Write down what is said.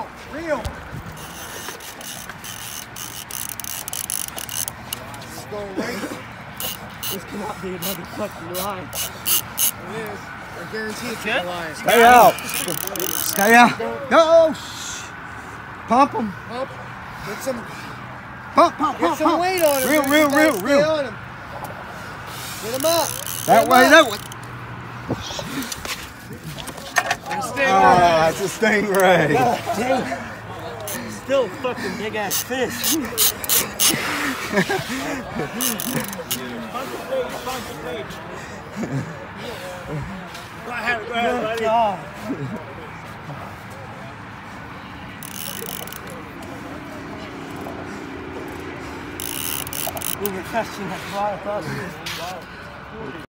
Reel. It's going right. This cannot be another fucking line. It is. I guarantee it's a line. Stay out. Stay out. No. Pump him. Pump. Get some. Pump. Get some weight on him. Reel. Stay on him. Get him up. That way. Ah, it's a stingray. Dang. Still a fucking big ass fish. Go ahead, buddy. We were testing that fly. I thought it was